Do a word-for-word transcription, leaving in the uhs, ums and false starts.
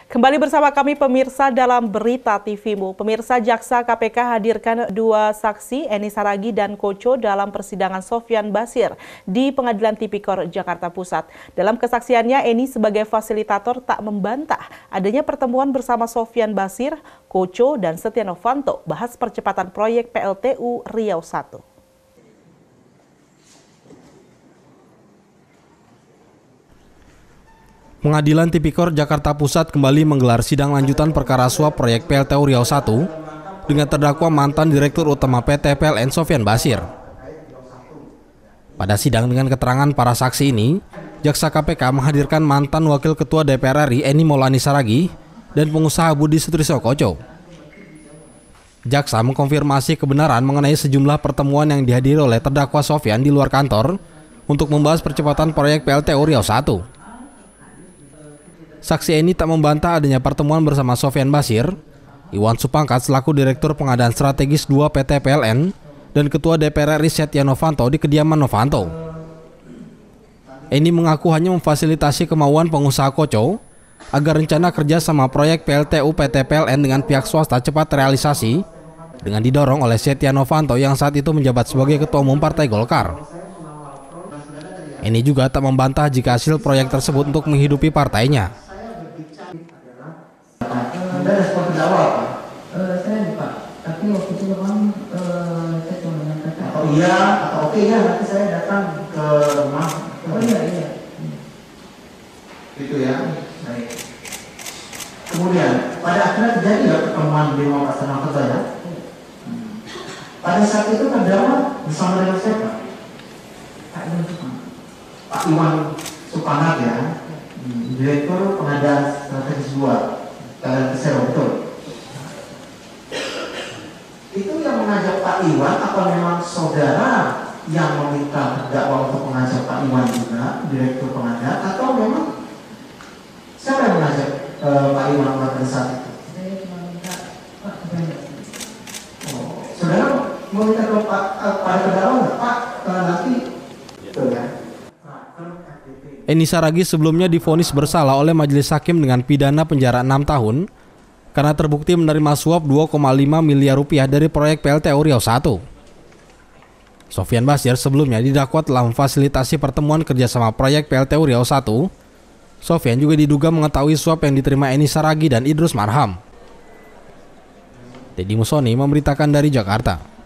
Kembali bersama kami pemirsa dalam Berita T V-mu. Pemirsa, Jaksa K P K hadirkan dua saksi, Eni Saragih dan Koco, dalam persidangan Sofyan Basir di Pengadilan Tipikor Jakarta Pusat. Dalam kesaksiannya, Eni sebagai fasilitator tak membantah adanya pertemuan bersama Sofyan Basir, Koco, dan Setia Novanto bahas percepatan proyek P L T U Riau satu. Pengadilan Tipikor Jakarta Pusat kembali menggelar sidang lanjutan perkara suap proyek P L T U Riau satu dengan terdakwa mantan Direktur Utama P T P L N Sofyan Basir. Pada sidang dengan keterangan para saksi ini, Jaksa K P K menghadirkan mantan Wakil Ketua D P R R I Eni Maulani Saragih dan pengusaha Budi Sutrisno Koco. Jaksa mengkonfirmasi kebenaran mengenai sejumlah pertemuan yang dihadiri oleh terdakwa Sofyan di luar kantor untuk membahas percepatan proyek P L T U Riau satu. Saksi Eni tak membantah adanya pertemuan bersama Sofyan Basir, Iwan Supangkat selaku Direktur Pengadaan Strategis dua P T P L N, dan Ketua D P R R I Setia Novanto di kediaman Novanto. Eni mengaku hanya memfasilitasi kemauan pengusaha Koco agar rencana kerja sama proyek P L T U P T P L N dengan pihak swasta cepat terrealisasi dengan didorong oleh Setia Novanto yang saat itu menjabat sebagai Ketua Umum Partai Golkar. Eni juga tak membantah jika hasil proyek tersebut untuk menghidupi partainya. Anda respon terdakwa apa? Uh, saya lupa, tapi waktu itu memang uh, saya cuma menyampaikan. Atau iya, atau oke ya, nanti saya datang ke rumah. Oh iya, iya. Itu ya, baik. Kemudian, pada akhirnya terjadi ya pertemuan di rumah Pak Setia Novanto ya? Hmm. Pada saat itu terdakwa bersama dengan siapa? Pak Iwan Supangkat. Pak Iwan Supangkat ya, hmm. Direktur Pengadaan Strategis dua. Kalian kesel, betul. Itu yang mengajak Pak Iwan, apa memang saudara yang meminta terdakwa untuk mengajak Pak Iwan juga, Direktur Pengadaan, atau memang siapa yang mengajak uh, Pak Iwan pada saat itu? Saya cuma minta Pak Iwan. Oh, saudara meminta ke Pak uh, pada terdakwa nggak? Pak uh, nanti, betul ya. Eni Saragih sebelumnya divonis bersalah oleh Majelis Hakim dengan pidana penjara enam tahun karena terbukti menerima suap dua koma lima miliar rupiah dari proyek P L T U Riau satu. Sofyan Basir sebelumnya didakwa telah memfasilitasi pertemuan kerjasama proyek P L T U Riau satu. Sofyan juga diduga mengetahui suap yang diterima Eni Saragih dan Idrus Marham. Deddy Musoni memberitakan dari Jakarta.